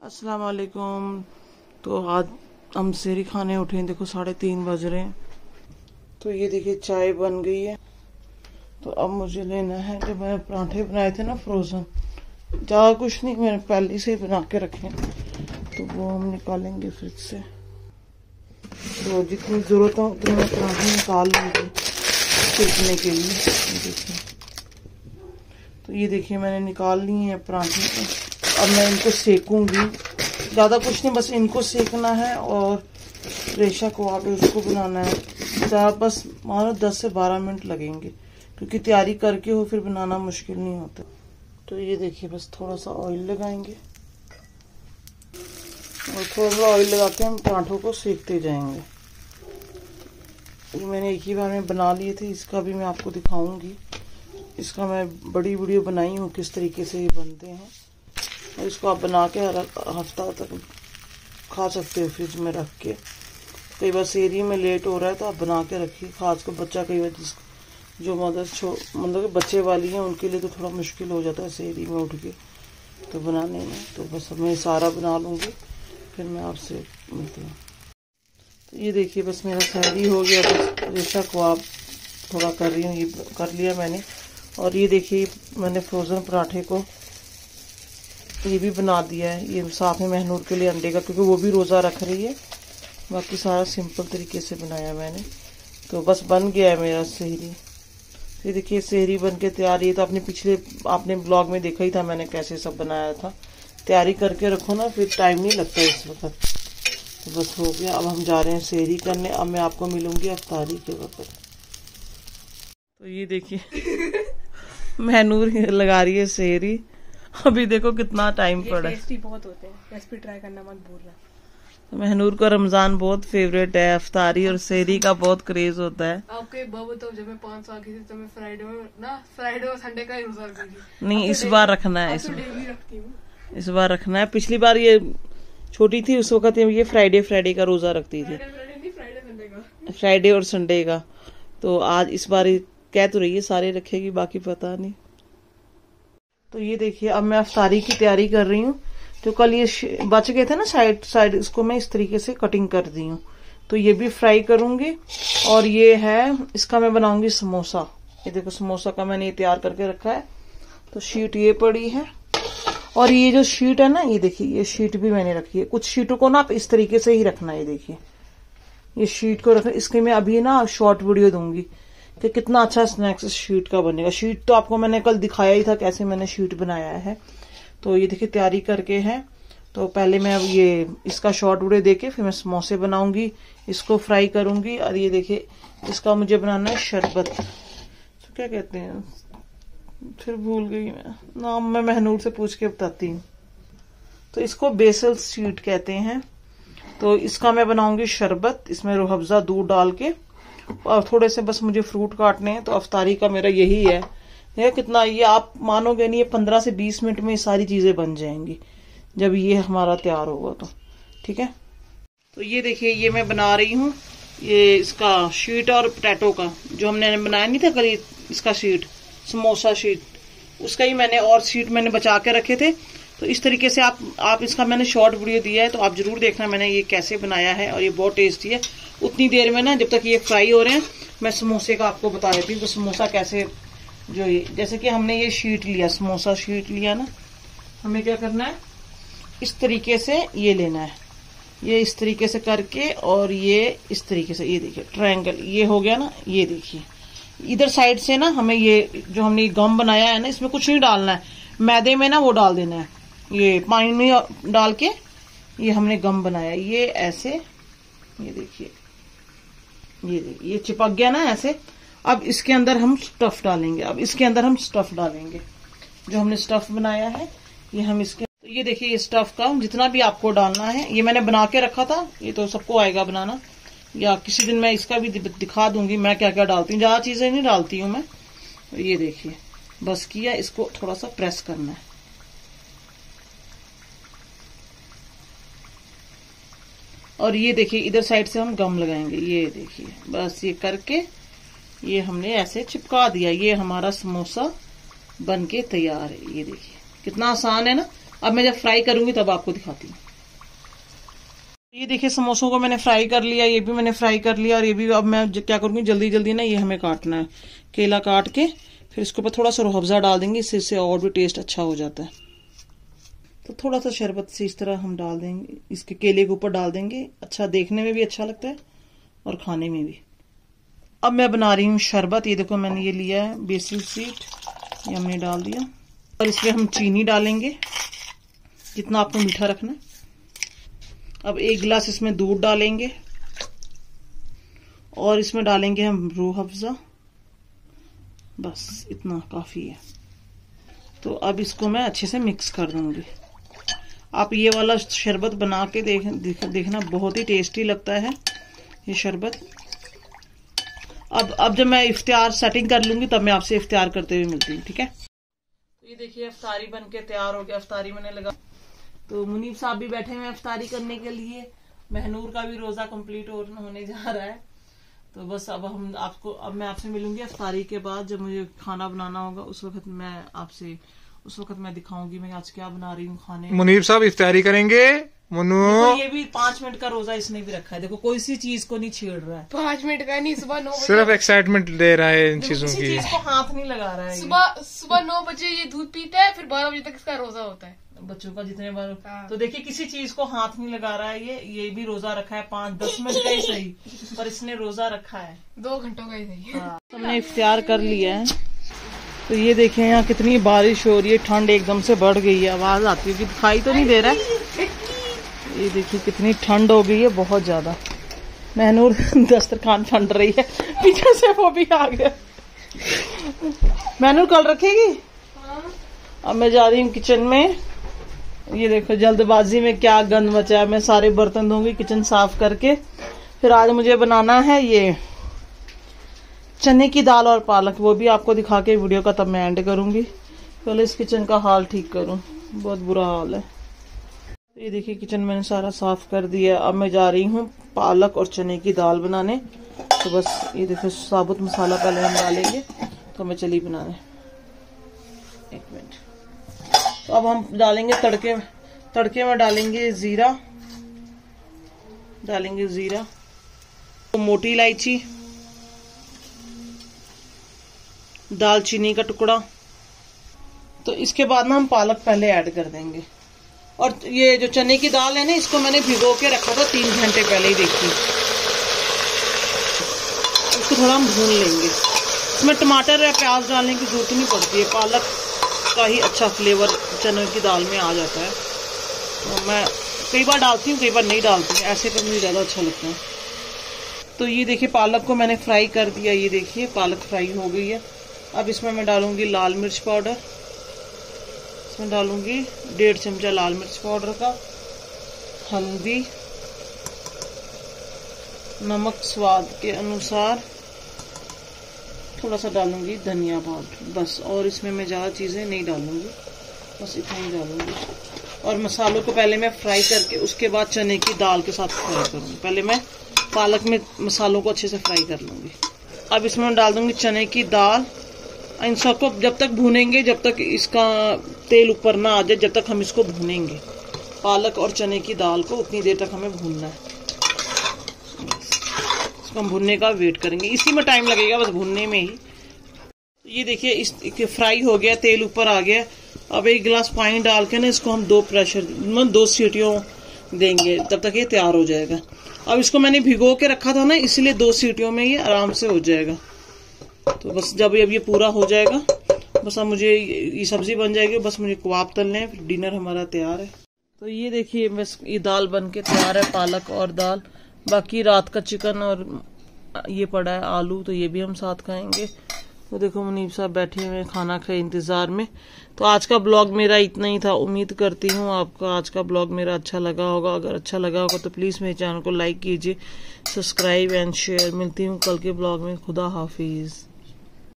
अस्सलाम वालेकुम। तो आज हम सेहरी खाने उठे हैं। देखो 3:30 बज रहे हैं। तो ये देखिए चाय बन गई है। तो अब मुझे लेना है, जो मैंने पराठे बनाए थे ना फ्रोज़न, ज़्यादा कुछ नहीं, मैंने पहले से ही बना के रखे हैं, तो वो हम निकालेंगे फ्रिज से। तो जितनी ज़रूरत हो उतने मैं पराठे निकाल लूँगी सेकने के लिए। देखिए, तो ये देखिए मैंने निकाल लिए हैं पराठे। अब मैं इनको सेकूंगी, ज़्यादा कुछ नहीं, बस इनको सेकना है और रेशा को आगे उसको बनाना है। ज़्यादा बस मानो 10 से 12 मिनट लगेंगे, क्योंकि तैयारी करके हो फिर बनाना मुश्किल नहीं होता। तो ये देखिए बस थोड़ा सा ऑयल लगाएंगे और थोड़ा सा ऑयल लगा के हम पराठों को सेकते जाएंगे। ये मैंने एक ही बार में बना लिए थे, इसका भी मैं आपको दिखाऊंगी। इसका मैं बड़ी वीडियो बनाई हूँ किस तरीके से ये बनते हैं, और इसको आप बना के हफ्ता तक खा सकते हो फ्रिज में रख के। कई बार सेहरी में लेट हो रहा है तो आप बना के रखिए, खासकर बच्चा कई बार जो मतलब कि बच्चे वाली हैं उनके लिए तो थोड़ा मुश्किल हो जाता है सेहरी में उठ के तो बनाने में। तो बस मैं सारा बना लूँगी, फिर मैं आपसे मिलती हूँ। तो ये देखिए बस मेरा सेहरी हो गया। बस रेशा को आप थोड़ा कर रही हूँ, ये कर लिया मैंने। और ये देखिए मैंने फ्रोज़न पराठे को ये भी बना दिया है। ये साथ में महनूर के लिए अंडे का, क्योंकि वो भी रोज़ा रख रही है। बाकी सारा सिंपल तरीके से बनाया मैंने। तो बस बन गया है मेरा सेहरी। ये देखिए सेहरी बन के तैयार। ये तो आपने ब्लॉग में देखा ही था मैंने कैसे सब बनाया था। तैयारी करके रखो ना, फिर टाइम नहीं लगता इस वक्त। तो बस हो गया। अब हम जा रहे हैं सेहरी करने। अब मैं आपको मिलूंगी अफ्तारी के वक्त। तो ये देखिए महनूर लगा रही है सेहरी। अभी देखो कितना टाइम पड़ा है। टेस्टी बहुत होते हैं, रेसिपी ट्राई करना मत भूलना। तो महनूर को रमजान बहुत फेवरेट है, अफ्तारी और सेहरी का बहुत क्रेज होता है। आपके बाबू तो जब मैं 5 साल की थी तो मैं फ्राइडे और संडे का ही रोजा रखती थी। नहीं, इस बार रखना है, इस बार रखना है। पिछली बार ये छोटी थी उस वक्त ये फ्राइडे का रोजा रखती थी, फ्राइडे और संडे का। तो आज इस बार कह तो रही है सारे रखेगी, बाकी पता नहीं। तो ये देखिए अब मैं अफ्तारी की तैयारी कर रही हूँ। तो कल ये बच गए थे ना साइड, इसको मैं इस तरीके से कटिंग कर दी हूँ। तो ये भी फ्राई करूंगी। और ये है, इसका मैं बनाऊंगी समोसा। ये देखो समोसा का मैंने ये तैयार करके रखा है। तो शीट ये पड़ी है, और ये जो शीट है ना, ये देखिए ये शीट भी मैंने रखी है। कुछ शीटों को ना आप इस तरीके से ही रखना है। ये देखिए ये शीट को रखना। इसके मैं अभी ना शॉर्ट वीडियो दूंगी कि कितना अच्छा स्नैक्स शीट का बनेगा। शीट तो आपको मैंने कल दिखाया ही था कैसे मैंने शीट बनाया है। तो ये देखिए तैयारी करके है। तो पहले मैं अब ये इसका शॉर्ट वीडियो देके फिर मैं समोसे बनाऊंगी, इसको फ्राई करूंगी। और ये देखिए इसका मुझे बनाना है शरबत। तो क्या कहते हैं, फिर भूल गई मैं नाम, मैं महनूर से पूछ के बताती हूँ। तो इसको बेसल शीट कहते हैं। तो इसका मैं बनाऊंगी शरबत, इसमें रूह अफ़ज़ा दूध डाल के, और थोड़े से बस मुझे फ्रूट काटने हैं। तो अफ्तारी का मेरा यही है। ये कितना, ये आप मानोगे नहीं, ये 15 से 20 मिनट में ये सारी चीजें बन जाएंगी जब ये हमारा तैयार होगा। तो ठीक है। तो ये देखिए ये मैं बना रही हूँ, ये इसका शीट और पोटैटो का जो हमने बनाया नहीं था कल, इसका शीट समोसा शीट, उसका ही मैंने और शीट मैंने बचा के रखे थे। तो इस तरीके से आप इसका मैंने शॉर्ट वीडियो दिया है, तो आप जरूर देखना मैंने ये कैसे बनाया है। और ये बहुत टेस्टी है। उतनी देर में ना, जब तक ये फ्राई हो रहे हैं, मैं समोसे का आपको बता देती हूँ। तो समोसा कैसे, जो ये जैसे कि हमने ये शीट लिया, समोसा शीट लिया ना, हमें क्या करना है, इस तरीके से ये लेना है, ये इस तरीके से करके, और ये इस तरीके से, ये देखिए ट्रायंगल ये हो गया ना। ये देखिए इधर साइड से ना हमें ये जो हमने ये गम बनाया है ना, इसमें कुछ नहीं डालना है, मैदे में ना वो डाल देना है, ये पानी में डाल के ये हमने गम बनाया, ये ऐसे, ये देखिए ये चिपक गया ना ऐसे। अब इसके अंदर हम स्टफ डालेंगे, जो हमने स्टफ बनाया है ये हम इसके, तो ये देखिए ये स्टफ का जितना भी आपको डालना है, ये मैंने बना के रखा था, ये तो सबको आएगा बनाना, या किसी दिन मैं इसका भी दिखा दूंगी मैं क्या क्या डालती हूँ। ज्यादा चीजें नहीं डालती हूँ मैं। तो ये देखिए बस किया, इसको थोड़ा सा प्रेस करना है। और ये देखिए इधर साइड से हम गम लगाएंगे, ये देखिए बस ये करके ये हमने ऐसे चिपका दिया। ये हमारा समोसा बन के तैयार है। ये देखिए कितना आसान है ना, अब मैं जब फ्राई करूंगी तब आपको दिखाती हूँ। ये देखिए समोसों को मैंने फ्राई कर लिया, ये भी मैंने फ्राई कर लिया, और ये भी अब मैं क्या करूंगी जल्दी जल्दी ना, ये हमें काटना है। केला काट के फिर इसके ऊपर थोड़ा सा रूह अफ़ज़ा डाल देंगे, इससे और भी टेस्ट अच्छा हो जाता है। तो थोड़ा सा शरबत से इस तरह हम डाल देंगे, इसके केले के ऊपर डाल देंगे। अच्छा, देखने में भी अच्छा लगता है और खाने में भी। अब मैं बना रही हूँ शरबत। ये देखो मैंने ये लिया है बेसिल सीड, ये हमने डाल दिया, और इसमें हम चीनी डालेंगे जितना आपको मीठा रखना है। अब 1 गिलास इसमें दूध डालेंगे, और इसमें डालेंगे हम रूह अफ़ज़ा, बस इतना काफी है। तो अब इसको मैं अच्छे से मिक्स कर दूंगी। आप ये वाला शरबत बना के देखना, बहुत ही टेस्टी लगता है ये शरबत। अब जब मैं इफ्तियार सेटिंग कर लूंगी तब मैं आपसे इफ्तियार करते हुए मिलती हूँ, ठीक है। तो ये देखिए इफ्तारी बन के तैयार हो गया। इफ्तारी मैंने लगा, तो मुनीब साहब भी बैठे हुए हैं इफ्तारी करने के लिए। महनूर का भी रोजा कंप्लीट होने जा रहा है। तो बस अब मैं आपसे मिलूंगी इफ्तारी के बाद, जब मुझे खाना बनाना होगा उस वक्त मैं दिखाऊंगी मैं आज क्या बना रही हूँ खाने। मुनीब साहब इफ्तारी करेंगे। मुनू ये भी 5 मिनट का रोजा इसने भी रखा है। देखो कोई सी चीज को नहीं छेड़ रहा है। 5 मिनट का नहीं, सुबह 9 बजे सिर्फ एक्साइटमेंट दे रहा है इन चीजों की। चीज को हाथ नहीं लगा रहा है। सुबह 9 बजे ये दूध पीता है, फिर 12 बजे तक इसका रोजा होता है बच्चों का जितने बार। तो देखिए किसी चीज को हाथ नहीं लगा रहा है। ये भी रोजा रखा है 5-10 मिनट का ही सही, पर इसने रोजा रखा है 2 घंटों का ही सही। हमने इफ्तियार कर लिया है। तो ये देखें यहाँ कितनी बारिश हो रही है, ठंड एकदम से बढ़ गई है। आवाज आती है कि दिखाई तो नहीं दे रहा है। ये देखिए कितनी ठंड हो गई है, बहुत ज्यादा। महनूर दस्तरखान फंड रही है, पीछे से वो भी आ गया। महनूर कल रखेगी। अब मैं जा रही हूँ किचन में। ये देखो जल्दबाजी में क्या गंद मचा है। मैं सारे बर्तन धोऊंगी किचन साफ करके। फिर आज मुझे बनाना है ये चने की दाल और पालक, वो भी आपको दिखा के वीडियो का तब मैं एंड करूंगी। पहले इस किचन का हाल ठीक करूं, बहुत बुरा हाल है। ये देखिए किचन मैंने सारा साफ कर दिया। अब मैं जा रही हूँ पालक और चने की दाल बनाने। तो बस ये देखो साबुत मसाला पहले हम डालेंगे, तो मैं चली बनाने। 1 मिनट। तो अब हम डालेंगे तड़के में डालेंगे जीरा, तो मोटी इलायची, दालचीनी का टुकड़ा। तो इसके बाद ना हम पालक पहले ऐड कर देंगे। और ये जो चने की दाल है ना, इसको मैंने भिगो के रखा था 3 घंटे पहले ही। देखिए इसको थोड़ा हम भून लेंगे। इसमें टमाटर या प्याज डालने की जरूरत नहीं पड़ती है, पालक का ही अच्छा फ्लेवर चने की दाल में आ जाता है। तो मैं कई बार डालती हूँ, कई बार नहीं डालती हूँ, ऐसे पर मुझे ज़्यादा अच्छा लगता है। तो ये देखिए पालक को मैंने फ्राई कर दिया। ये देखिए पालक फ्राई हो गई है। अब इसमें मैं डालूंगी लाल मिर्च पाउडर, इसमें डालूंगी 1.5 चमचा लाल मिर्च पाउडर का, हल्दी, नमक स्वाद के अनुसार, थोड़ा सा डालूंगी धनिया पाउडर, बस। और इसमें मैं ज़्यादा चीज़ें नहीं डालूंगी, बस इतना ही डालूंगी। और मसालों को पहले मैं फ्राई करके उसके बाद चने की दाल के साथ फ्राई करूँगी। पहले मैं पालक में मसालों को अच्छे से फ्राई कर लूँगी। अब इसमें डाल दूंगी चने की दाल। इन सबको जब तक भूनेंगे, जब तक इसका तेल ऊपर ना आ जाए, जब तक हम इसको भूनेंगे। पालक और चने की दाल को उतनी देर तक हमें भूनना है। इसको हम भूनने का वेट करेंगे, इसी में टाइम लगेगा बस भूनने में ही। ये देखिए इस फ्राई हो गया, तेल ऊपर आ गया। अब 1 गिलास पानी डाल के ना इसको हम 2 सीटियों देंगे, तब तक ये तैयार हो जाएगा। अब इसको मैंने भिगो के रखा था ना, इसलिए 2 सीटियों में ये आराम से हो जाएगा। तो बस जब ये पूरा हो जाएगा, बस अब मुझे ये सब्जी बन जाएगी, बस मुझे कबाब तलने हैं, फिर डिनर हमारा तैयार है। तो ये देखिए बस ये दाल बन के तैयार है, पालक और दाल। बाकी रात का चिकन और ये पड़ा है आलू, तो ये भी हम साथ खाएंगे। तो देखो मुनीब साहब बैठे हुए खाना के इंतजार में। तो आज का ब्लॉग मेरा इतना ही था। उम्मीद करती हूँ आपका आज का ब्लॉग मेरा अच्छा लगा होगा। अगर अच्छा लगा होगा तो प्लीज़ मेरे चैनल को लाइक कीजिए, सब्सक्राइब एंड शेयर। मिलती हूँ कल के ब्लॉग में। खुदा हाफिज़।